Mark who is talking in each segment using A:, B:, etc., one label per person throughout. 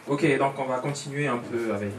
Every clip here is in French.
A: Ok, donc on va continuer un peu avec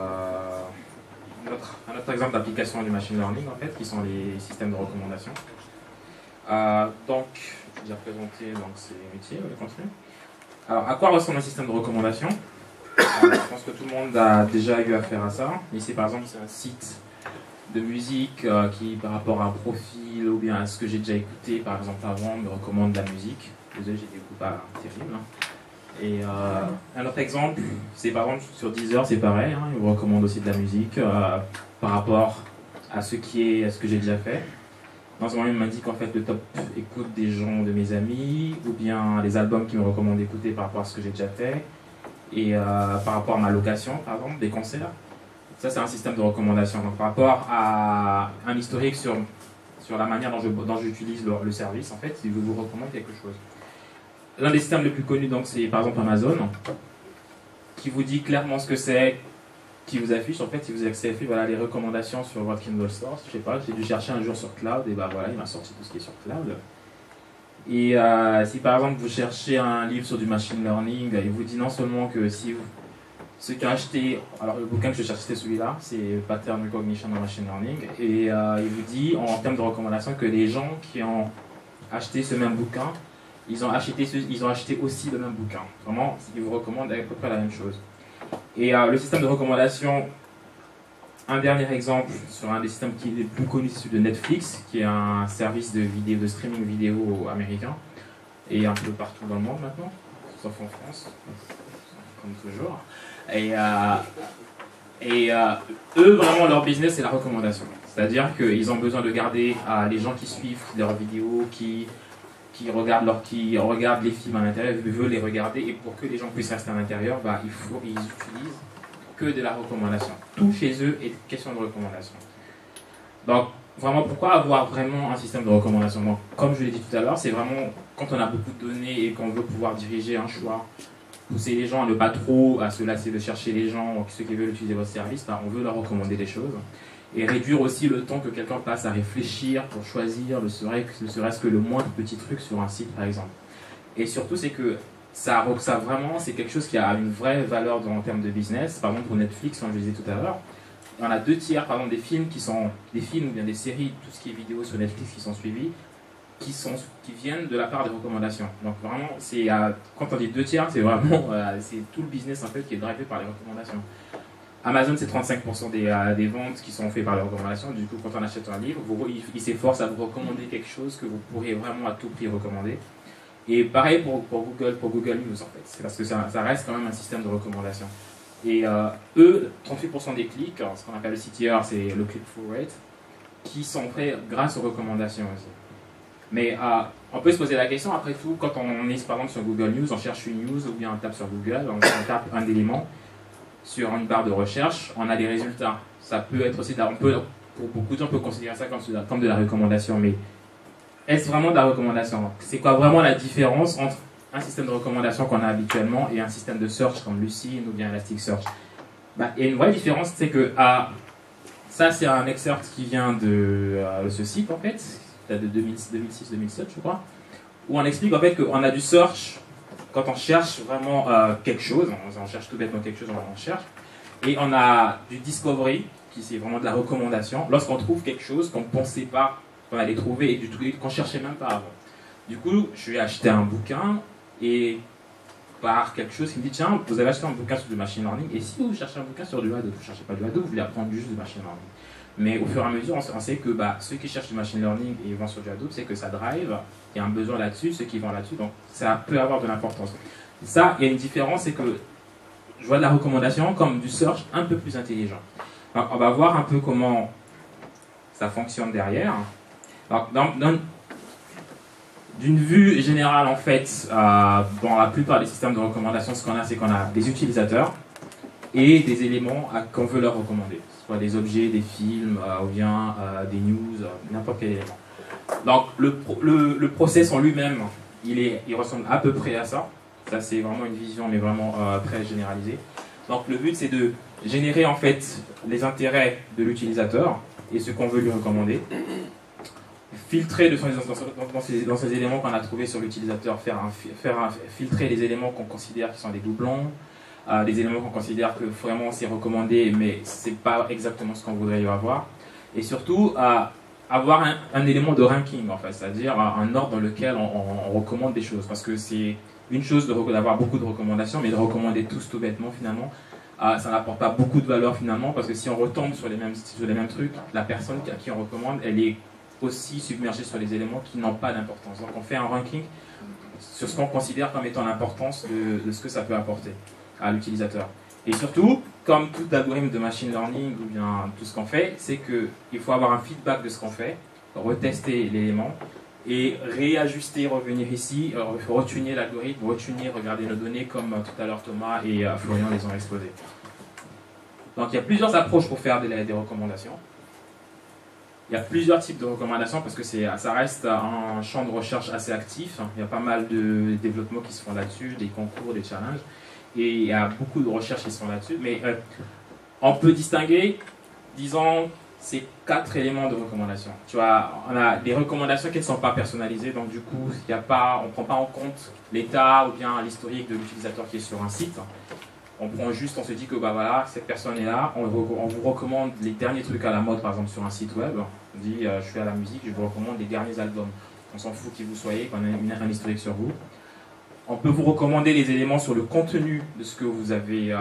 A: un autre exemple d'application du machine learning, en fait, qui sont les systèmes de recommandation. Donc, je vais présenter, donc c'est utile, on va continuer. Alors, à quoi ressemble un système de recommandation? Je pense que tout le monde a déjà eu affaire à ça. Ici, par exemple, c'est un site de musique qui, par rapport à un profil ou bien à ce que j'ai déjà écouté, par exemple, avant, me recommande de la musique. Désolé, j'ai des coups pas terribles. Et un autre exemple, c'est par exemple sur Deezer, c'est pareil, hein, il me recommande aussi de la musique par rapport à ce que j'ai déjà fait. Dans ce moment, il m'indique en fait le top écoute des gens, de mes amis, ou bien les albums qui me recommandent d'écouter par rapport à ce que j'ai déjà fait, et par rapport à ma location, par exemple, des concerts. Ça, c'est un système de recommandation. Donc, par rapport à un historique sur la manière dont j'utilise le service, en fait, il vous recommande quelque chose. L'un des systèmes les plus connus, donc, c'est par exemple Amazon, qui vous dit clairement ce que c'est, qui vous affiche, en fait, si vous accédez, voilà, les recommandations sur votre Kindle Store. Je sais pas, j'ai dû chercher un jour sur Cloud, et ben voilà, il m'a sorti tout ce qui est sur Cloud. Et si par exemple vous cherchez un livre sur du machine learning, il vous dit non seulement que si vous, ceux qui ont acheté, alors le bouquin que je cherchais c'était celui-là, c'est Pattern Recognition en Machine Learning, et il vous dit en termes de recommandation que les gens qui ont acheté ce même bouquin, ils ont acheté aussi le même bouquin. Vraiment, ils vous recommandent à peu près la même chose. Et le système de recommandation, un dernier exemple sur un des systèmes qui est le plus connu, c'est celui de Netflix, qui est un service de streaming vidéo américain, et un peu partout dans le monde maintenant, sauf en France, comme toujours. Et eux, vraiment, leur business, c'est la recommandation. C'est-à-dire qu'ils ont besoin de garder les gens qui suivent leurs vidéos, qui regardent les films à l'intérieur, ils veulent les regarder, et pour que les gens puissent rester à l'intérieur, bah, ils utilisent que de la recommandation. Tout chez eux est question de recommandation. Donc, vraiment, pourquoi avoir vraiment un système de recommandation? Donc, comme je l'ai dit tout à l'heure, c'est vraiment quand on a beaucoup de données et qu'on veut pouvoir diriger un choix, pousser les gens à ne pas trop à se lasser de chercher les gens, ceux qui veulent utiliser votre service, bah, on veut leur recommander des choses. Et réduire aussi le temps que quelqu'un passe à réfléchir pour choisir ne serait-ce que le moindre petit truc sur un site, par exemple. Et surtout, c'est que ça vraiment, c'est quelque chose qui a une vraie valeur en termes de business. Par exemple, pour Netflix, comme je le disais tout à l'heure, on a 2/3, par exemple, des films ou bien des séries, tout ce qui est vidéo sur Netflix qui sont suivis, qui viennent de la part des recommandations. Donc vraiment, quand on dit 2/3, c'est vraiment c'est tout le business en fait qui est drivé par les recommandations. Amazon, c'est 35% des ventes qui sont faites par les recommandations. Du coup, quand on achète un livre, il s'efforce à vous recommander quelque chose que vous pourriez vraiment à tout prix recommander. Et pareil pour Google News en fait. C'est parce que ça reste quand même un système de recommandation. Et eux, 38% des clics, alors, ce qu'on appelle le CTR, c'est le click-through rate, qui sont faits grâce aux recommandations aussi. Mais on peut se poser la question, après tout, quand on est par exemple sur Google News, on cherche une news ou bien on tape sur Google, on tape un élément sur une barre de recherche, on a des résultats. Ça peut être aussi, pour beaucoup de gens, on peut considérer ça comme de la recommandation, mais est-ce vraiment de la recommandation? C'est quoi vraiment la différence entre un système de recommandation qu'on a habituellement et un système de search comme Lucene ou bien Elasticsearch? Il y a une vraie différence, c'est que ça c'est un excerpt qui vient de ce site en fait, de 2006-2007 je crois, où on explique en fait qu'on a du search quand on cherche vraiment quelque chose, on cherche tout bêtement quelque chose, on cherche, et on a du discovery, qui c'est vraiment de la recommandation, lorsqu'on trouve quelque chose qu'on ne pensait pas qu'on allait trouver et qu'on ne cherchait même pas avant. Du coup, je vais acheter un bouquin, et par quelque chose qui me dit, tiens, vous avez acheté un bouquin sur du machine learning, et si vous cherchez un bouquin sur du Hadoop, vous ne cherchez pas du Hadoop, vous voulez apprendre juste du machine learning. Mais au fur et à mesure, on sait que ceux qui cherchent du machine learning et vont sur du Hadoop, c'est que ça drive, il y a un besoin là-dessus, ceux qui vont là-dessus, donc ça peut avoir de l'importance. Ça, il y a une différence, c'est que je vois de la recommandation comme du search un peu plus intelligent. Alors, on va voir un peu comment ça fonctionne derrière. Alors, d'une vue générale, en fait, dans la plupart des systèmes de recommandation, ce qu'on a, c'est qu'on a des utilisateurs et des éléments qu'on veut leur recommander. Soit des objets, des films, ou bien des news, n'importe quel élément. Donc le process en lui-même, il ressemble à peu près à ça. Ça c'est vraiment une vision, mais vraiment très généralisée. Donc le but c'est de générer en fait les intérêts de l'utilisateur et ce qu'on veut lui recommander. Filtrer dans ces éléments qu'on a trouvés sur l'utilisateur, filtrer les éléments qu'on considère qui sont des doublons, des éléments qu'on considère que vraiment c'est recommandé, mais c'est pas exactement ce qu'on voudrait y avoir. Et surtout, avoir un élément de ranking, en fait, c'est-à-dire un ordre dans lequel on recommande des choses. Parce que c'est une chose d'avoir beaucoup de recommandations, mais de recommander tous tout bêtement, finalement, ça n'apporte pas beaucoup de valeur, finalement, parce que si on retombe sur les mêmes trucs, la personne à qui on recommande, elle est aussi submergée sur les éléments qui n'ont pas d'importance. Donc on fait un ranking sur ce qu'on considère comme étant l'importance de ce que ça peut apporter à l'utilisateur. Et surtout, comme tout algorithme de machine learning ou bien tout ce qu'on fait, c'est qu'il faut avoir un feedback de ce qu'on fait, retester l'élément et réajuster, revenir ici, retuner l'algorithme, retuner, regarder nos données comme tout à l'heure Thomas et Florian les ont exposés. Donc il y a plusieurs approches pour faire des recommandations. Il y a plusieurs types de recommandations parce que ça reste un champ de recherche assez actif. Il y a pas mal de développements qui se font là-dessus, des concours, des challenges. Et il y a beaucoup de recherches qui se font là-dessus. Mais on peut distinguer, disons, ces 4 éléments de recommandation. Tu vois, on a des recommandations qui ne sont pas personnalisées. Donc du coup, on ne prend pas en compte l'état ou bien l'historique de l'utilisateur qui est sur un site. On se dit que bah voilà, cette personne est là, on vous recommande les derniers trucs à la mode, par exemple sur un site web. On dit je suis à la musique, je vous recommande les derniers albums. On s'en fout qui vous soyez, qu'on ait un historique sur vous. On peut vous recommander des éléments sur le contenu de ce que vous avez.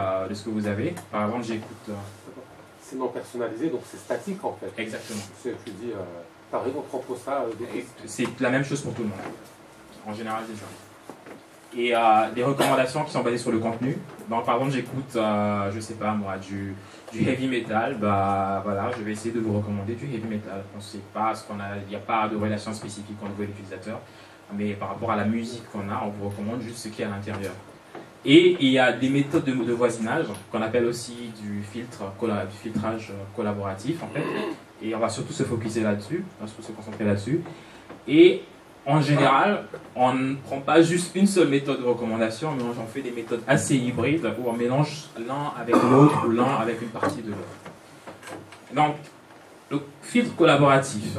A: Par exemple, j'écoute.
B: C'est non personnalisé, donc c'est statique en fait.
A: Exactement.
B: Tu dis, t'arrives, on propose ça.
A: C'est la même chose pour tout le monde. En général, c'est ça. Et des recommandations qui sont basées sur le contenu. Donc, par exemple, j'écoute, je sais pas moi, du heavy metal. Bah voilà, je vais essayer de vous recommander du heavy metal. On sait pas il n'y a pas de relation spécifique entre l'utilisateur, mais par rapport à la musique qu'on a, on vous recommande juste ce qui est à l'intérieur. Et il y a des méthodes de voisinage qu'on appelle aussi du filtrage collaboratif en fait. Et on va surtout se focaliser là-dessus, on va surtout se concentrer là-dessus. Et en général, on ne prend pas juste une seule méthode de recommandation, mais on fait des méthodes assez hybrides où on mélange l'un avec l'autre ou l'un avec une partie de l'autre. Donc, le filtre collaboratif.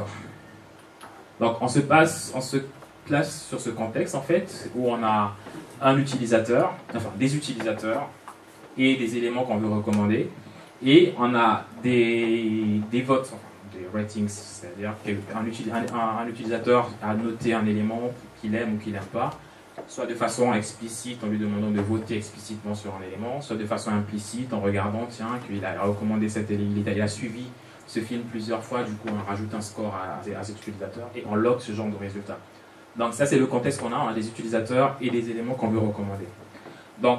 A: Donc, on se place sur ce contexte en fait où on a un utilisateur, enfin des utilisateurs et des éléments qu'on veut recommander, et on a des votes. Enfin, des ratings, c'est-à-dire qu'un utilisateur a noté un élément qu'il aime ou qu'il n'aime pas, soit de façon explicite en lui demandant de voter explicitement sur un élément, soit de façon implicite en regardant, tiens, qu'il a recommandé cet élément, il a suivi ce film plusieurs fois, du coup on rajoute un score à cet utilisateur et on log ce genre de résultat. Donc ça c'est le contexte qu'on a, on a des utilisateurs et des éléments qu'on veut recommander. Donc,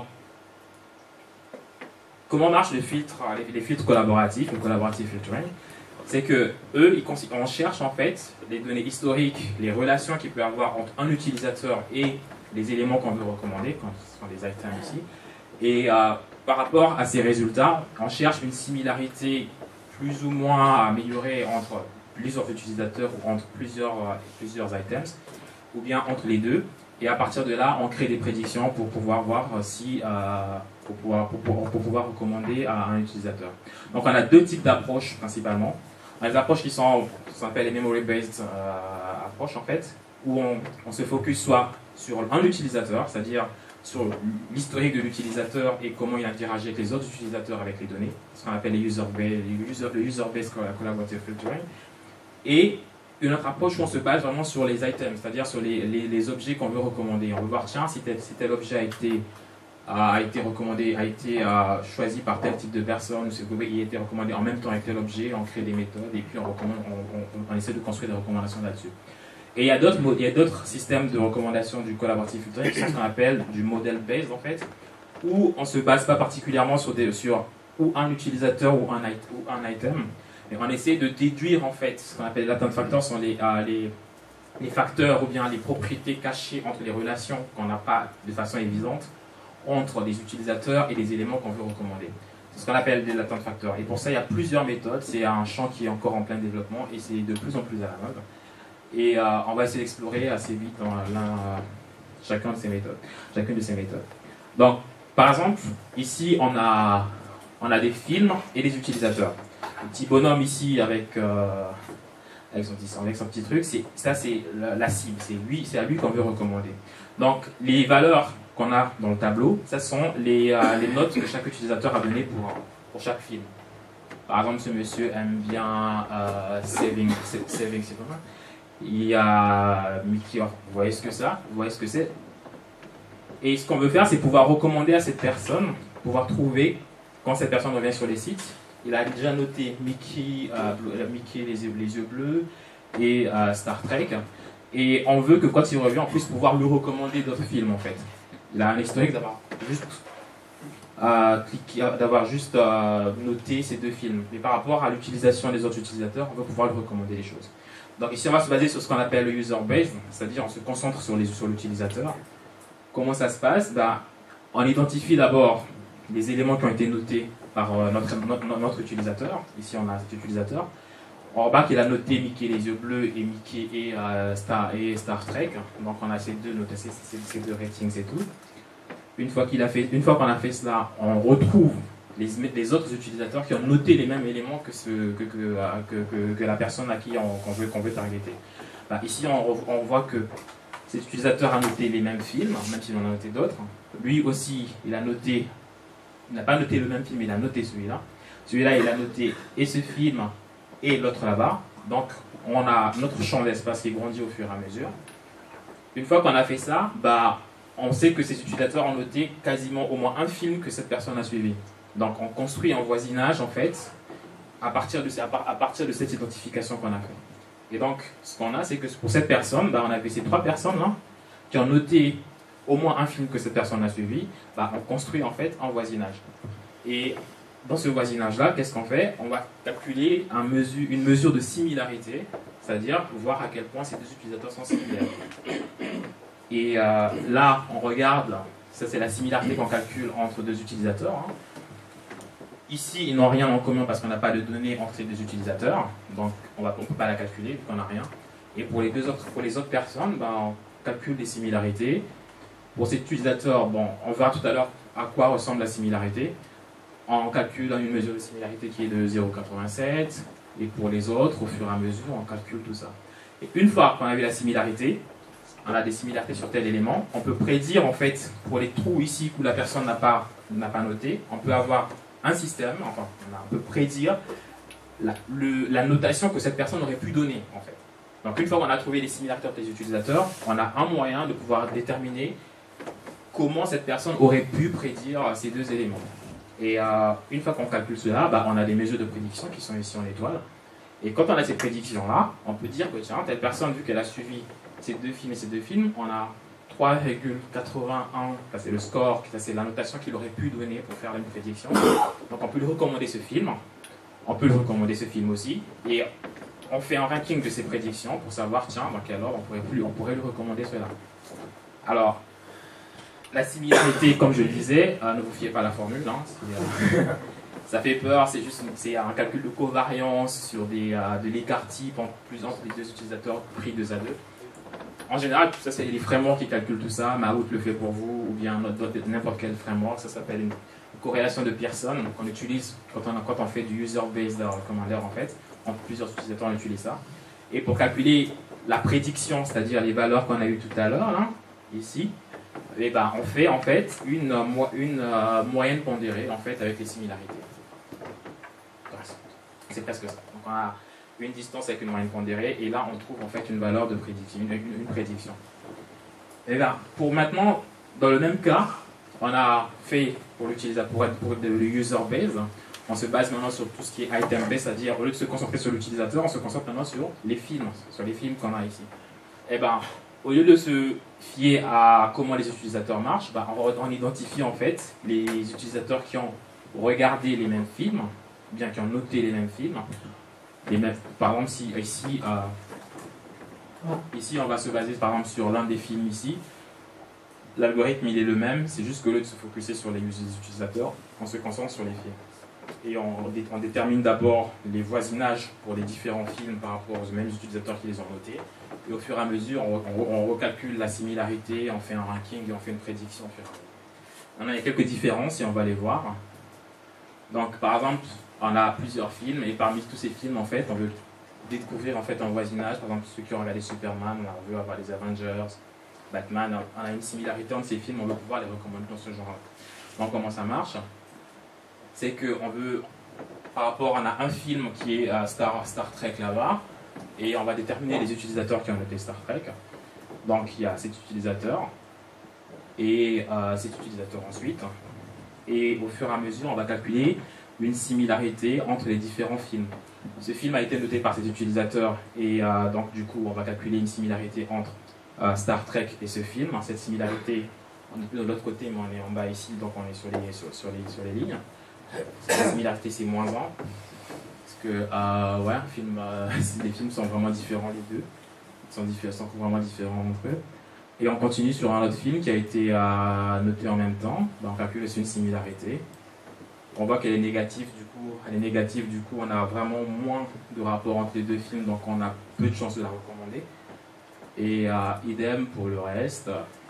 A: comment marchent les filtres collaboratifs, le collaborative filtering? C'est que eux, on cherche en fait les données historiques, les relations qu'il peut y avoir entre un utilisateur et les éléments qu'on veut recommander, quand ce sont des items ici. Et par rapport à ces résultats, on cherche une similarité plus ou moins améliorée entre plusieurs utilisateurs ou entre plusieurs items, ou bien entre les deux. Et à partir de là, on crée des prédictions pour pouvoir voir si pour pouvoir recommander à un utilisateur. Donc on a 2 types d'approches principalement. On a des approches qui s'appellent les memory-based approches en fait, où on se focus soit sur un utilisateur, c'est-à-dire sur l'historique de l'utilisateur et comment il interagit avec les autres utilisateurs avec les données, ce qu'on appelle le user-based collaborative filtering. Et une autre approche où on se base vraiment sur les items, c'est-à-dire sur les objets qu'on veut recommander. On veut voir, tiens, si tel objet a été recommandé, a été choisi par tel type de personne, ou il a été recommandé en même temps avec tel objet, on crée des méthodes et puis on essaie de construire des recommandations là-dessus. Et il y a d'autres systèmes de recommandation du collaborative filtering qui sont ce qu'on appelle du model-based en fait, où on ne se base pas particulièrement sur ou un utilisateur ou un item, mais on essaie de déduire en fait ce qu'on appelle les latent factors, sont les facteurs ou bien les propriétés cachées entre les relations qu'on n'a pas de façon évidente entre des utilisateurs et des éléments qu'on veut recommander. C'est ce qu'on appelle des latent factors. Et pour ça, il y a plusieurs méthodes. C'est un champ qui est encore en plein développement et c'est de plus en plus à la mode. Et on va essayer d'explorer assez vite dans chacune de ces méthodes. Donc, par exemple, ici, on a des films et des utilisateurs. Le petit bonhomme ici avec son petit truc, ça c'est la cible, c'est à lui qu'on veut recommander. Donc, les valeurs qu'on a dans le tableau, ce sont les notes que chaque utilisateur a données pour chaque film. Par exemple, ce monsieur aime bien Saving, c'est comment? Il y a Mickey, vous voyez ce que ça? Vous voyez ce que c'est? Et ce qu'on veut faire, c'est pouvoir recommander à cette personne, pouvoir trouver, quand cette personne revient sur les sites, il a déjà noté Mickey, les yeux bleus et Star Trek. Et on veut que quand il revient, on puisse pouvoir lui recommander d'autres films en fait. Il a un historique d'avoir juste noté ces deux films. Mais par rapport à l'utilisation des autres utilisateurs, on veut pouvoir lui recommander des choses. Donc ici, on va se baser sur ce qu'on appelle le user base, c'est-à-dire on se concentre sur l'utilisateur. Comment ça se passe? On identifie d'abord les éléments qui ont été notés par notre utilisateur. Ici, on a cet utilisateur. On remarque qu'il a noté Mickey les yeux bleus et Mickey et Star Trek. Donc on a ces deux ratings et tout. Une fois qu'on a fait cela, on retrouve les autres utilisateurs qui ont noté les mêmes éléments que la personne à qui qu'on veut targeter. Ici, on voit que cet utilisateur a noté les mêmes films, même s'il en a noté d'autres. Lui aussi, il n'a pas noté le même film, il a noté celui-là. Celui-là, il a noté et ce film et l'autre là-bas. Donc, on a notre champ d'espace qui grandit au fur et à mesure. Une fois qu'on a fait ça, on sait que ces utilisateurs ont noté quasiment au moins un film que cette personne a suivi. Donc, on construit un voisinage, en fait, à partir de cette identification qu'on a fait. Et donc, ce qu'on a, c'est que pour cette personne, on avait ces trois personnes là, qui ont noté au moins un film que cette personne a suivi. On construit en fait un voisinage. Et dans ce voisinage-là, qu'est-ce qu'on fait? On va calculer une mesure de similarité, c'est-à-dire voir à quel point ces deux utilisateurs sont similaires. Et là, on regarde, ça c'est la similarité qu'on calcule entre deux utilisateurs. Ici, ils n'ont rien en commun parce qu'on n'a pas de données entre ces deux utilisateurs, donc on ne peut pas la calculer vu qu'on n'a rien. Et pour les autres personnes, on calcule des similarités. Pour cet utilisateur, on verra tout à l'heure à quoi ressemble la similarité. On calcule une mesure de similarité qui est de 0,87, et pour les autres, au fur et à mesure, on calcule tout ça. Et une fois qu'on a vu la similarité, on a des similarités sur tel élément, on peut prédire en fait, pour les trous ici où la personne n'a pas noté, on peut avoir un système, on peut prédire la notation que cette personne aurait pu donner en fait. Donc une fois qu'on a trouvé les similarités entre les utilisateurs, on a un moyen de pouvoir déterminer comment cette personne aurait pu prédire ces deux éléments. Et une fois qu'on calcule cela, on a des mesures de prédiction qui sont ici en étoile. Et quand on a ces prédictions-là, on peut dire que tiens, telle personne, vu qu'elle a suivi ces deux films, on a 3,81, c'est le score, c'est la notation qu'il aurait pu donner pour faire une prédiction. Donc on peut lui recommander ce film, on peut lui recommander ce film aussi, et on fait un ranking de ses prédictions pour savoir, tiens, dans quel ordre on pourrait lui recommander cela. Alors, la similarité, comme je le disais, ne vous fiez pas à la formule, ça fait peur, c'est un calcul de covariance sur de l'écart type entre les deux utilisateurs pris 2 à 2. En général, ça c'est les frameworks qui calculent tout ça, Mahout le fait pour vous, ou bien n'importe quel framework, ça s'appelle une corrélation de Pearson qu'on utilise quand on fait du user-based recommender en fait, entre plusieurs utilisateurs on utilise ça. Et pour calculer la prédiction, c'est-à-dire les valeurs qu'on a eues tout à l'heure, ici, on fait en fait une moyenne pondérée en fait avec les similarités. C'est presque ça. Donc on a une distance avec une moyenne pondérée et là on trouve en fait une valeur de prédiction, une prédiction. Et là, pour maintenant, dans le même cas, on a fait pour le user base, on se base maintenant sur tout ce qui est item base, c'est-à-dire au lieu de se concentrer sur l'utilisateur, on se concentre maintenant sur les films qu'on a ici. Et au lieu de se fier à comment les utilisateurs marchent, on identifie en fait les utilisateurs qui ont regardé les mêmes films, bien qui ont noté les mêmes films. Par exemple, ici, on va se baser par exemple sur l'un des films ici. L'algorithme il est le même, c'est juste qu'au lieu de se focuser sur les utilisateurs, on se concentre sur les films. Et on détermine d'abord les voisinages pour les différents films par rapport aux mêmes utilisateurs qui les ont notés. Et au fur et à mesure, on recalcule la similarité, on fait un ranking et on fait une prédiction. Maintenant, il y a quelques différences et on va les voir. Donc, par exemple, on a plusieurs films et parmi tous ces films, en fait, on veut découvrir en fait un voisinage. Par exemple, ceux qui ont regardé Superman, on veut avoir les Avengers, Batman, on a une similarité entre ces films, on veut pouvoir les recommander dans ce genre-là. Donc comment ça marche? C'est qu'on veut, par rapport, on a un film qui est Star Trek là-bas, et on va déterminer les utilisateurs qui ont noté Star Trek. Donc il y a cet utilisateur, et cet utilisateur ensuite. Et au fur et à mesure, on va calculer une similarité entre les différents films. Ce film a été noté par cet utilisateur, et donc du coup, on va calculer une similarité entre Star Trek et ce film. Cette similarité, on est plus de l'autre côté, mais on est en bas ici, donc on est sur les lignes. La similarité, c'est -1. Parce que, ouais, les films sont vraiment différents, les deux. Ils sont vraiment différents entre eux. Et on continue sur un autre film qui a été noté en même temps. On calcule aussi une similarité. On voit qu'elle est négative, du coup. Elle est négative, du coup, on a vraiment moins de rapport entre les deux films, donc on a peu de chances de la recommander. Et idem pour le reste.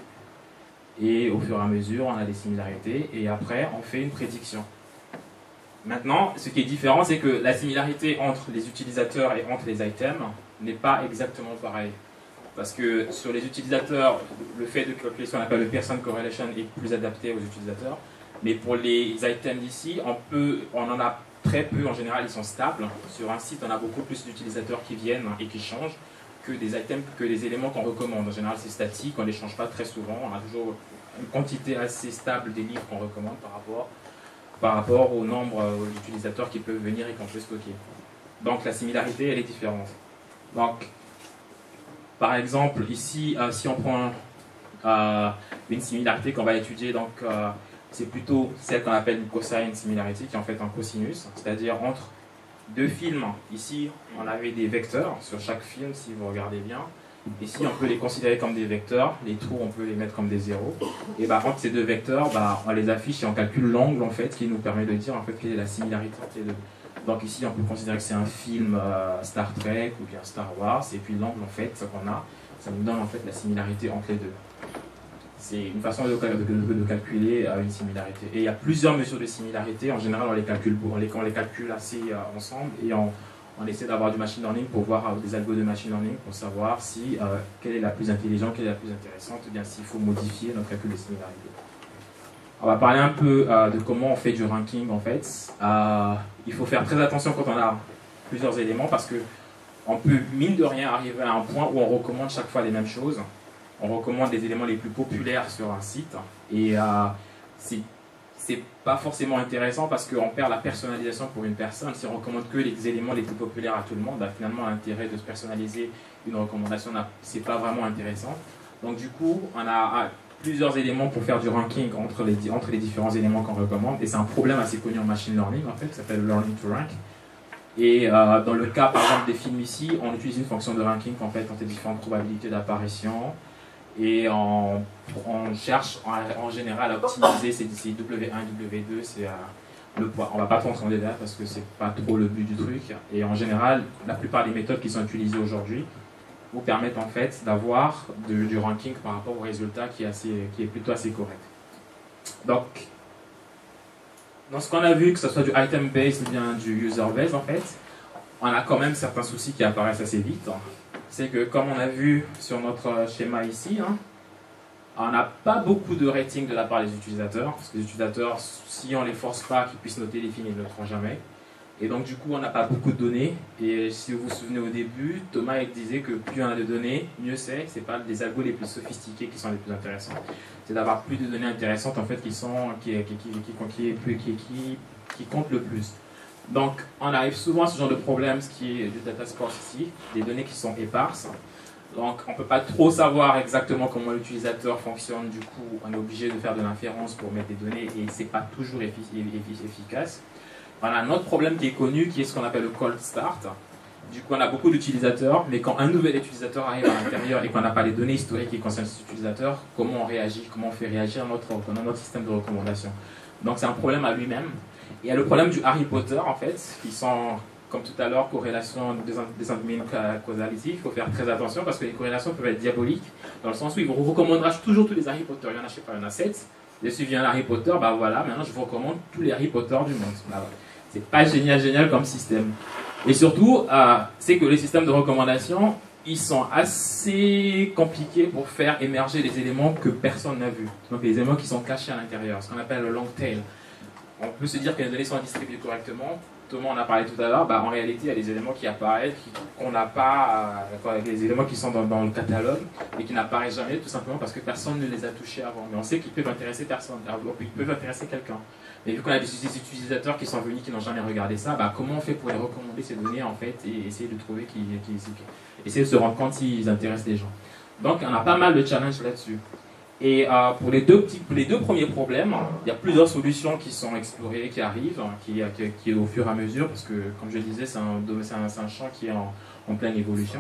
A: Et au fur et à mesure, on a des similarités. Et après, on fait une prédiction. Maintenant, ce qui est différent, c'est que la similarité entre les utilisateurs et entre les items n'est pas exactement pareille. Parce que sur les utilisateurs, le fait de calculer ce qu'on appelle le person correlation est plus adapté aux utilisateurs. Mais pour les items d'ici, on en a très peu, en général ils sont stables. Sur un site, on a beaucoup plus d'utilisateurs qui viennent et qui changent que des items, que les éléments qu'on recommande. En général, c'est statique, on ne les change pas très souvent. On a toujours une quantité assez stable des livres qu'on recommande par rapport au nombre d'utilisateurs qui peuvent venir et qu'on peut stocker. Donc la similarité, elle est différente. Donc, par exemple, ici, si on prend une similarité qu'on va étudier, donc c'est plutôt celle qu'on appelle une cosine similarity, qui est en fait un cosinus, c'est-à-dire entre deux films. Ici, on avait des vecteurs sur chaque film, si vous regardez bien. Ici, on peut les considérer comme des vecteurs. Les trous, on peut les mettre comme des zéros. Et entre ces deux vecteurs, on les affiche et on calcule l'angle, en fait, qui nous permet de dire, en fait, quelle est la similarité entre les deux. Donc ici, on peut considérer que c'est un film Star Trek ou bien Star Wars. Et puis l'angle, en fait, ce qu'on a, ça nous donne, en fait, la similarité entre les deux. C'est une façon de calculer une similarité. Et il y a plusieurs mesures de similarité. En général, on les calcule assez ensemble et on essaie d'avoir du machine learning pour voir des algos de machine learning pour savoir si quelle est la plus intelligente, quelle est la plus intéressante, ou bien s'il faut modifier notre calcul de similarité. On va parler un peu de comment on fait du ranking en fait. Il faut faire très attention quand on a plusieurs éléments parce que on peut mine de rien arriver à un point où on recommande chaque fois les mêmes choses. On recommande les éléments les plus populaires sur un site et c'est pas forcément intéressant parce qu'on perd la personnalisation pour une personne. Si on recommande que les éléments les plus populaires à tout le monde, finalement l'intérêt de se personnaliser une recommandation, c'est pas vraiment intéressant. Donc du coup, on a plusieurs éléments pour faire du ranking entre les différents éléments qu'on recommande et c'est un problème assez connu en machine learning en fait, qui s'appelle learning to rank. Et dans le cas par exemple des films ici, on utilise une fonction de ranking en fait entre les différentes probabilités d'apparition. Et on cherche en général à optimiser ces W1 et W2, c'est le poids. On ne va pas trop entrer en détail parce que c'est pas trop le but du truc. Et en général, la plupart des méthodes qui sont utilisées aujourd'hui vous permettent en fait d'avoir du ranking par rapport au résultat qui est plutôt assez correct. Donc, dans ce qu'on a vu, que ce soit du item-based ou bien du user-based en fait, on a quand même certains soucis qui apparaissent assez vite. C'est que, comme on a vu sur notre schéma ici, on n'a pas beaucoup de rating de la part des utilisateurs, parce que les utilisateurs, si on ne les force pas qu'ils puissent noter les films, ils ne le feront jamais. Et donc, du coup, on n'a pas beaucoup de données. Et si vous vous souvenez au début, Thomas disait que plus on a de données, mieux c'est. Ce n'est pas les algos les plus sophistiqués qui sont les plus intéressants. C'est d'avoir plus de données intéressantes, en fait, qui comptent le plus. Donc, on arrive souvent à ce genre de problème, ce qui est du data sparse ici, des données qui sont éparses. Donc, on ne peut pas trop savoir exactement comment l'utilisateur fonctionne. Du coup, on est obligé de faire de l'inférence pour mettre des données et ce n'est pas toujours efficace. On a un autre problème qui est connu, qui est ce qu'on appelle le cold start. Du coup, on a beaucoup d'utilisateurs, mais quand un nouvel utilisateur arrive à l'intérieur et qu'on n'a pas les données historiques qui concernent cet utilisateur, comment on réagit, comment on fait réagir notre système de recommandation. Donc, c'est un problème à lui-même. Il y a le problème du Harry Potter, en fait, qui sont, comme tout à l'heure, corrélation des causality. Il faut faire très attention parce que les corrélations peuvent être diaboliques, dans le sens où il vous recommandera toujours tous les Harry Potter. Il y en a, je sais pas, il y en a 7. J'ai suivi un Harry Potter, bah voilà, maintenant je vous recommande tous les Harry Potter du monde. Bah, voilà. C'est pas génial comme système. Et surtout, c'est que les systèmes de recommandation, ils sont assez compliqués pour faire émerger les éléments que personne n'a vus. Donc les éléments qui sont cachés à l'intérieur, ce qu'on appelle le long tail. On peut se dire que les données sont distribuées correctement. Thomas en a parlé tout à l'heure, en réalité il y a des éléments qui apparaissent, qu'on n'a pas, des éléments qui sont dans le catalogue et qui n'apparaissent jamais tout simplement parce que personne ne les a touchés avant. Mais on sait qu'ils peuvent intéresser personne, ils peuvent intéresser quelqu'un. Mais vu qu'on a des utilisateurs qui sont venus, qui n'ont jamais regardé ça, comment on fait pour les recommander ces données en fait et essayer de trouver essayer de se rendre compte s'ils intéressent les gens. Donc on a pas mal de challenges là-dessus. Et pour les deux premiers problèmes, il y a plusieurs solutions qui sont explorées, qui arrivent, qui au fur et à mesure, parce que comme je le disais, c'est un champ qui est en pleine évolution.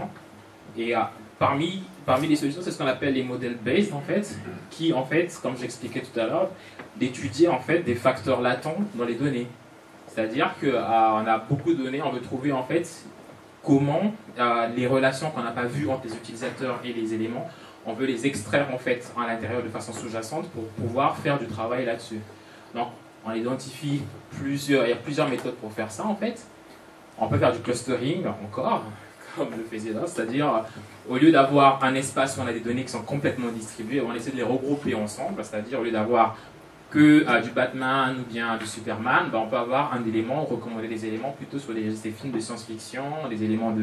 A: Et parmi les solutions, c'est ce qu'on appelle les modèles based en fait, qui en fait, comme j'expliquais tout à l'heure, d'étudier en fait des facteurs latents dans les données. C'est-à-dire qu'on a beaucoup de données, on veut trouver en fait comment les relations qu'on n'a pas vues entre les utilisateurs et les éléments, on veut les extraire en fait à l'intérieur de façon sous-jacente pour pouvoir faire du travail là-dessus. Donc on identifie il y a plusieurs méthodes pour faire ça en fait. On peut faire du clustering encore, comme le faisait là, c'est-à-dire au lieu d'avoir un espace où on a des données qui sont complètement distribuées, on essaie de les regrouper ensemble, c'est-à-dire au lieu d'avoir que du Batman ou bien du Superman, on peut avoir un élément, recommander des éléments plutôt sur des films de science-fiction, des éléments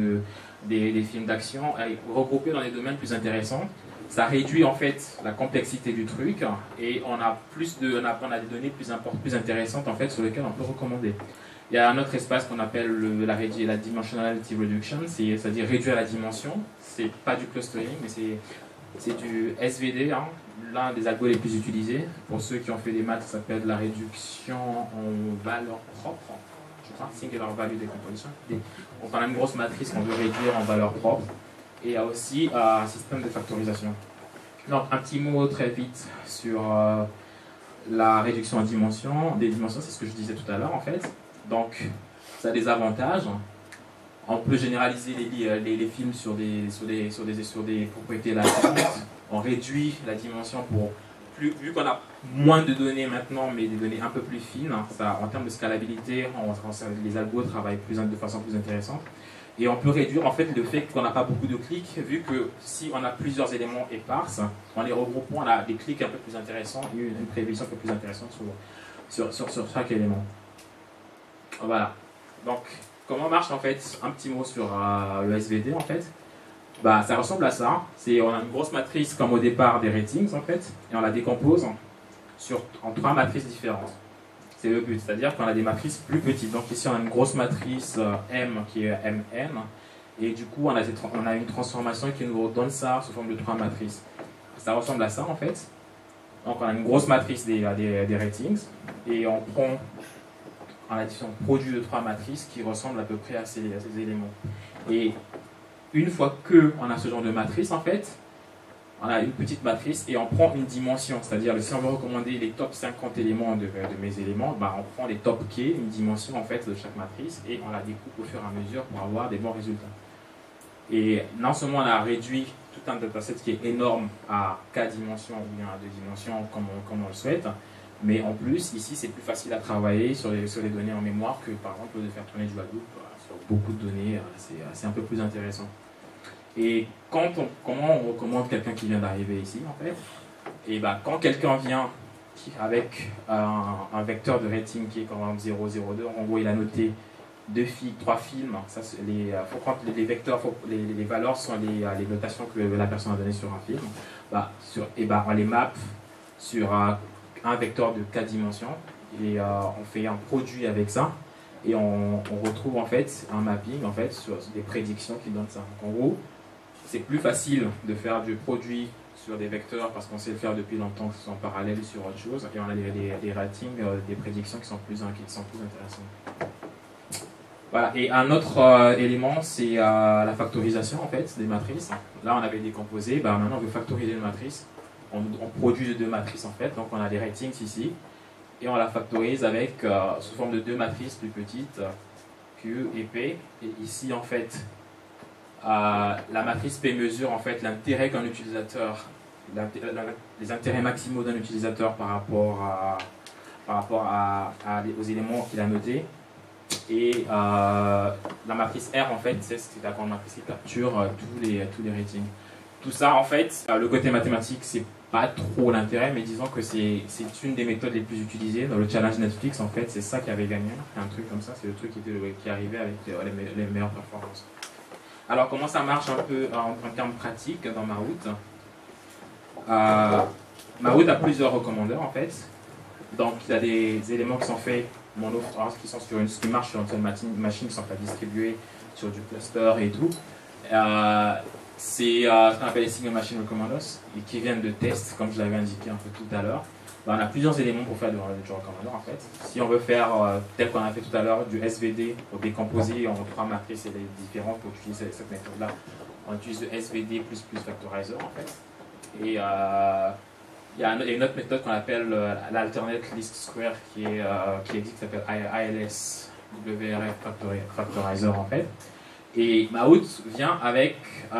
A: des films d'action, regroupés dans des domaines plus intéressants. Ça réduit en fait la complexité du truc et on a des données plus intéressantes en fait sur lesquelles on peut recommander. Il y a un autre espace qu'on appelle la Dimensionality Reduction, c'est-à-dire réduire la dimension. C'est pas du clustering, mais c'est du SVD, l'un des algos les plus utilisés. Pour ceux qui ont fait des maths, ça s'appelle la réduction en valeur propre, je crois, Singular Value Decomposition. Donc on a une grosse matrice qu'on veut réduire en valeur propre. Et il y a aussi un système de factorisation. Donc un petit mot très vite sur la réduction en dimension. Des dimensions, c'est ce que je disais tout à l'heure en fait. Donc ça a des avantages. On peut généraliser les films sur des propriétés latentes. On réduit la dimension vu qu'on a moins de données maintenant, mais des données un peu plus fines. En termes de scalabilité, les algos travaillent de façon plus intéressante. Et on peut réduire en fait le fait qu'on n'a pas beaucoup de clics, vu que si on a plusieurs éléments éparses, en les regroupant, on a des clics un peu plus intéressants et une prévision un peu plus intéressante sur chaque élément. Voilà. Donc, comment marche en fait un petit mot sur le SVD en fait. Ça ressemble à ça. On a une grosse matrice comme au départ des ratings en fait, et on la décompose en 3 matrices différentes. C'est le but, c'est-à-dire qu'on a des matrices plus petites. Donc ici on a une grosse matrice M qui est Mn, et du coup on a une transformation qui nous donne ça sous forme de 3 matrices. Ça ressemble à ça en fait. Donc on a une grosse matrice des ratings, et on prend en addition un produit de 3 matrices qui ressemble à peu près à ces éléments. Et une fois qu'on a ce genre de matrice en fait, on a une petite matrice et on prend une dimension, c'est-à-dire si on veut recommander les top 50 éléments de mes éléments, on prend les top K, une dimension en fait de chaque matrice, et on la découpe au fur et à mesure pour avoir des bons résultats. Et non seulement on a réduit tout un dataset qui est énorme à K dimensions ou bien à 2 dimensions comme on le souhaite, mais en plus ici c'est plus facile à travailler sur les données en mémoire que par exemple de faire tourner du Hadoop sur beaucoup de données, c'est un peu plus intéressant. Et comment on recommande quelqu'un qui vient d'arriver ici en fait? Et quand quelqu'un vient avec un vecteur de rating qui est comme 0,02, en gros il a noté 3 films, faut prendre les vecteurs, les valeurs sont les notations que la personne a données sur un film, on les map sur un vecteur de 4 dimensions, et on fait un produit avec ça, et on retrouve en fait un mapping en fait sur des prédictions qui donnent ça. Donc, en gros, c'est plus facile de faire du produit sur des vecteurs parce qu'on sait le faire depuis longtemps, qui sont parallèles sur autre chose, et on a des ratings, des prédictions qui sont plus intéressantes. Voilà. Et un autre élément, c'est la factorisation en fait des matrices. Là, on avait décomposé, maintenant on veut factoriser une matrice. On produit 2 matrices en fait, donc on a des ratings ici, et on la factorise avec sous forme de 2 matrices plus petites, Q et P. Et ici en fait, la matrice P mesure en fait l'intérêt qu'un utilisateur, les intérêts maximaux d'un utilisateur par rapport aux éléments qu'il a notés. Et la matrice R, en fait, c'est la grande matrice qui capture tous les ratings. Tout ça, en fait, le côté mathématique, c'est pas trop l'intérêt, mais disons que c'est une des méthodes les plus utilisées. Dans le challenge Netflix, en fait, c'est ça qui avait gagné. Un truc comme ça, c'est le truc qui arrivait avec les meilleures performances. Alors, comment ça marche un peu en termes pratiques dans Mahout? Mahout a plusieurs recommandeurs, en fait. Donc, il y a des éléments qui sont faits qui marchent sur une machine, qui sont pas distribués sur du cluster et tout. C'est ce qu'on appelle les Single Machine Recommenders, et qui viennent de tests, comme je l'avais indiqué un peu tout à l'heure. On a plusieurs éléments pour faire du recommender, en fait. Si on veut faire, tel qu'on a fait tout à l'heure, du SVD, pour décomposer en 3 matrices et les différentes pour utiliser cette méthode-là, on utilise le SVD plus Factorizer, en fait. Et il y a une autre méthode qu'on appelle l'Alternate Least Square qui existe, qui s'appelle ILS WRF Factorizer, en fait. Et Mahout vient avec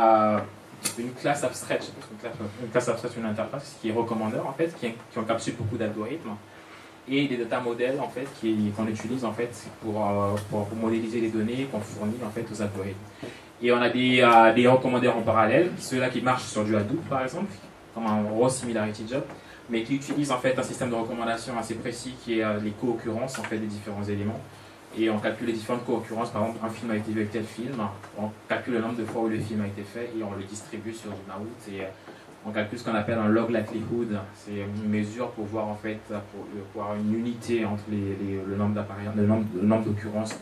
A: une classe abstraite, une interface qui est recommandeur, en fait, qui encapsule beaucoup d'algorithmes, et des data models, en fait, qu'on utilise, en fait, pour modéliser les données qu'on fournit, en fait, aux algorithmes. Et on a des recommandeurs en parallèle, ceux-là qui marchent sur du Hadoop, par exemple, comme un raw similarity job, mais qui utilisent, en fait, un système de recommandation assez précis qui est les co-occurrences, en fait, des différents éléments. Et on calcule les différentes co-occurrences. Par exemple, un film a été vu avec tel film, on calcule le nombre de fois où le film a été fait et on le distribue sur du Mahout. Et on calcule ce qu'on appelle un log likelihood. C'est une mesure pour voir, en fait, pour avoir une unité entre le nombre d'appareils, le nombre d'occurrences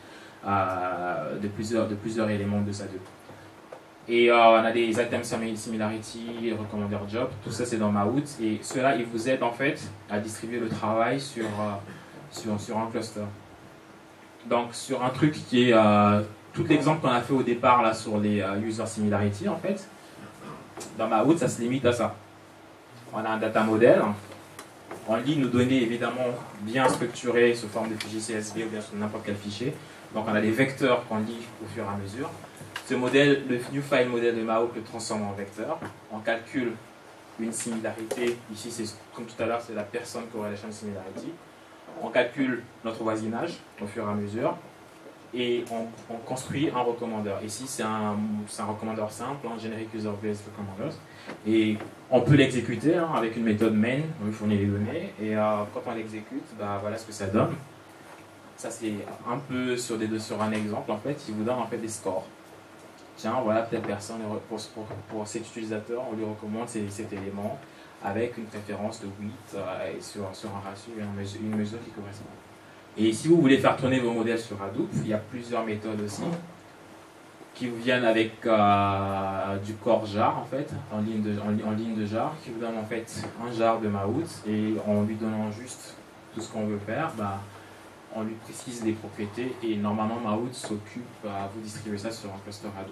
A: de plusieurs éléments de SADE. Et on a des item similarity, recommender job. Tout ça, c'est dans Mahout. Et cela, il vous aide, en fait, à distribuer le travail sur un cluster. Donc, sur un truc qui est tout l'exemple qu'on a fait au départ là, sur les user similarity, en fait, dans Mahout, ça se limite à ça. On a un data model, on lit nos données évidemment bien structurées sous forme de fichier CSV ou bien sur n'importe quel fichier. Donc, on a des vecteurs qu'on lit au fur et à mesure. Ce modèle, le new file model de Mahout le transforme en vecteur. On calcule une similarité. Ici, c'est comme tout à l'heure, c'est la person correlation similarity. On calcule notre voisinage au fur et à mesure et on construit un recommandeur. Ici, c'est un recommandeur simple, un Generic User Based Recommenders. Et on peut l'exécuter avec une méthode main, on lui fournit les données, et quand on l'exécute, voilà ce que ça donne. Ça, c'est un peu sur un exemple, en fait, qui vous donne en fait des scores. Tiens, voilà, telle personne, pour cet utilisateur, on lui recommande cet élément, avec une préférence de 8 et sur un ratio et une mesure qui correspond. Et si vous voulez faire tourner vos modèles sur Hadoop, il y a plusieurs méthodes aussi qui vous viennent avec du core jar, en fait, en ligne de jar, qui vous donne en fait un jar de Mahout, et en lui donnant juste tout ce qu'on veut faire, on lui précise les propriétés, et normalement Mahout s'occupe à vous distribuer ça sur un cluster Hadoop.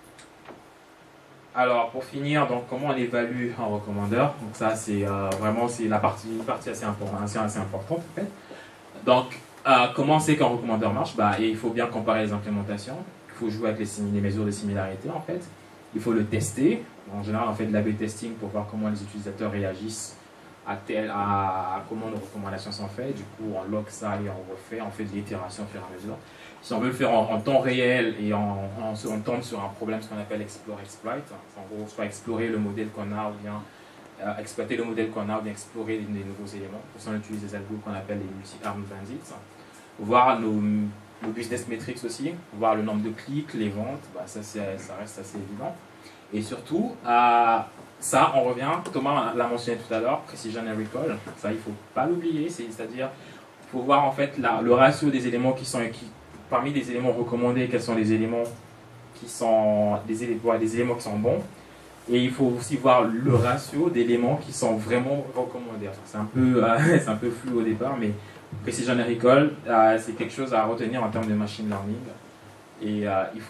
A: Alors, pour finir, donc, comment on évalue un recommandeur? Donc ça, c'est vraiment une partie assez importante, en fait. Donc, comment on sait qu'un recommandeur marche? Et il faut bien comparer les implémentations. Il faut jouer avec les mesures de similarité, en fait. Il faut le tester. En général, on fait de l'A/B testing pour voir comment les utilisateurs réagissent à comment nos recommandations sont faites. Du coup, on log ça et on refait. On fait de l'itération au fur et à mesure. Si on veut le faire en temps réel et on tombe sur un problème, ce qu'on appelle explore-exploit, en gros, soit explorer le modèle qu'on a ou bien exploiter le modèle qu'on a ou bien explorer des nouveaux éléments. Pour ça, on utilise des algos qu'on appelle les multi-armed bandits. Voir nos business metrics aussi, voir le nombre de clics, les ventes, ça reste assez évident. Et surtout, ça, on revient, Thomas l'a mentionné tout à l'heure, Precision and Recall, ça, il ne faut pas l'oublier, c'est-à-dire, il faut voir en fait le ratio des éléments parmi les éléments recommandés, quels sont les éléments qui sont des éléments qui sont bons, et il faut aussi voir le ratio d'éléments qui sont vraiment recommandés. C'est un peu flou au départ, mais Precision and Recall, c'est quelque chose à retenir en termes de machine learning. Et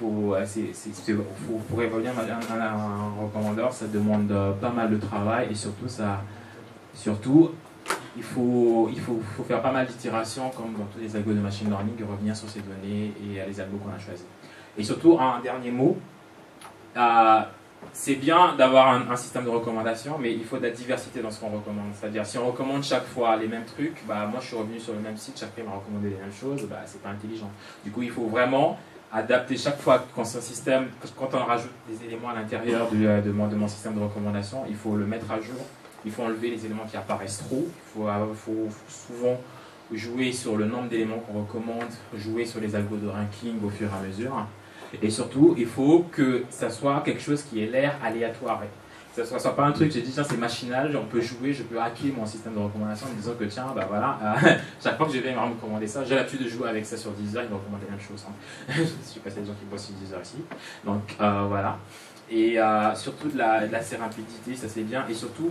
A: pour évoluer un recommandeur, ça demande pas mal de travail, et surtout il faut faire pas mal d'itérations, comme dans tous les algos de machine learning, et revenir sur ces données et les algos qu'on a choisis. Et surtout, un dernier mot, c'est bien d'avoir un système de recommandation, mais il faut de la diversité dans ce qu'on recommande. C'est-à-dire, si on recommande chaque fois les mêmes trucs, bah, moi je suis revenu sur le même site, chaque fois il m'a recommandé les mêmes choses, bah, c'est pas intelligent. Du coup, il faut vraiment adapter chaque fois quand c'est un système, quand on rajoute des éléments à l'intérieur de mon système de recommandation, il faut le mettre à jour, il faut enlever les éléments qui apparaissent trop, il faut souvent jouer sur le nombre d'éléments qu'on recommande, jouer sur les algos de ranking au fur et à mesure. Et surtout, il faut que ça soit quelque chose qui ait l'air aléatoire. Que ça soit pas un truc, j'ai dit, tiens, c'est machinal, on peut jouer, je peux hacker mon système de recommandation en me disant que, tiens, bah voilà, chaque fois que je vais me recommander ça, j'ai l'habitude de jouer avec ça sur Deezer, ils me recommandent les mêmes choses. Hein. Je suis passé des gens qui bossent sur Deezer ici. Donc, voilà. Et surtout de la sérendipité, ça c'est bien. Et surtout,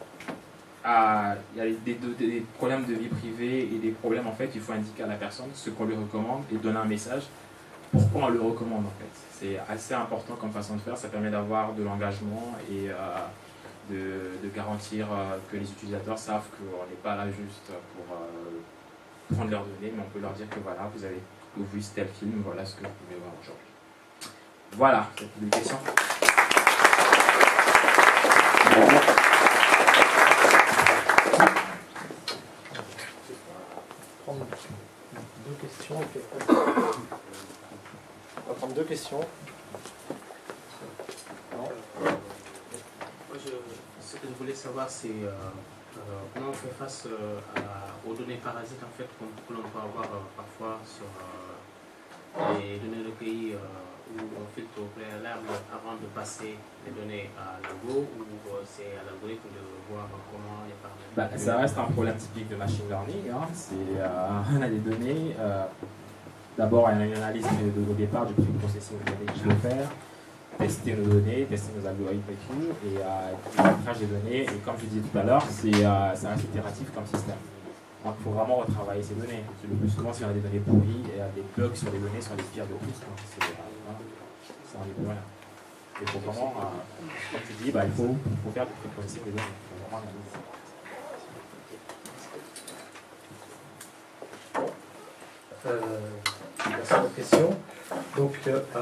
A: il y a des problèmes de vie privée et des problèmes, en fait, il faut indiquer à la personne ce qu'on lui recommande et donner un message. Pourquoi on le recommande en fait. C'est assez important comme façon de faire, ça permet d'avoir de l'engagement et de garantir que les utilisateurs savent qu'on n'est pas là juste pour prendre leurs données, mais on peut leur dire que voilà, vous avez vu tel film, voilà ce que vous pouvez voir aujourd'hui. Voilà, c'est des questions.
C: On va prendre deux questions. On va prendre deux questions.
D: Ce que je voulais savoir, c'est comment on fait face aux données parasites en fait, que l'on peut avoir parfois sur les données recueillies où on filtre au préalable avant de passer les données à l'algo, ou c'est à l'algorithme de voir comment les paramètres.
A: Ça reste un problème typique de machine learning. Hein. On a des données. D'abord, il y a une analyse au départ du pré-processing de données qu'il faut faire, tester nos données, tester nos algorithmes et tout, et le crash des données. Et comme je disais tout à l'heure, ça reste itératif comme système. Donc il faut vraiment retravailler ces données. Le plus souvent, si on a des données pourries, et des bugs sur les données sont les pires de tous. Ça n'en est plus rien. Il faut vraiment, comme tu dis, il faut faire du pré-processing des données. Il faut vraiment analyser.
C: Merci à votre question. Donc,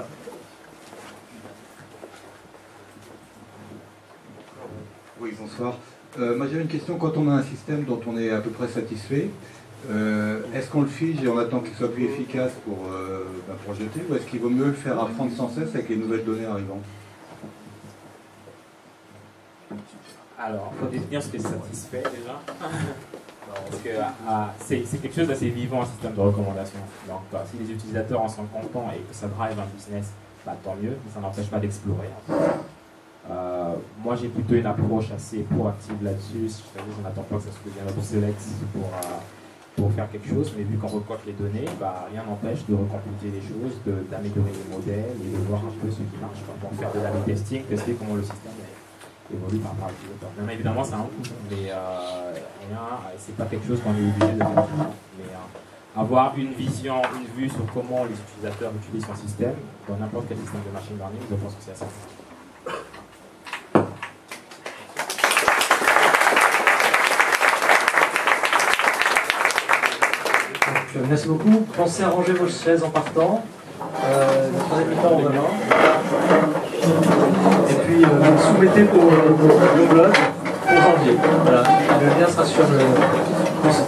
E: Oui, bonsoir. Moi j'avais une question, quand on a un système dont on est à peu près satisfait, est-ce qu'on le fige et on attend qu'il soit plus efficace pour jeter, ou est-ce qu'il vaut mieux le faire apprendre sans cesse avec les nouvelles données arrivantes?
A: Alors, il faut définir ce que c'est satisfait déjà. Parce que c'est quelque chose d'assez vivant, un système de recommandation. Donc, si les utilisateurs en sont contents et que ça drive un business, tant mieux, mais ça n'empêche pas d'explorer. Moi, j'ai plutôt une approche assez proactive là-dessus. Je n'attends pas que ça se devienne obsolète pour faire quelque chose, mais vu qu'on recolte les données, rien n'empêche de recomputer les choses, d'améliorer les modèles et de voir un peu ce qui marche. Donc, faire de l'A/B testing, tester comment le système évolue par rapport à l'utilisateur. Bien évidemment, ça a un coût, mais c'est pas quelque chose qu'on est obligé de faire. Mais avoir une vision, une vue sur comment les utilisateurs utilisent son système, dans n'importe quel système de machine learning, je pense que c'est assez important.
C: merci beaucoup. Pensez à ranger vos chaises en partant. Notre troisième mi-temps demain. Et puis, vous soumettez pour le blog pour janvier. Voilà. Le lien sera sur le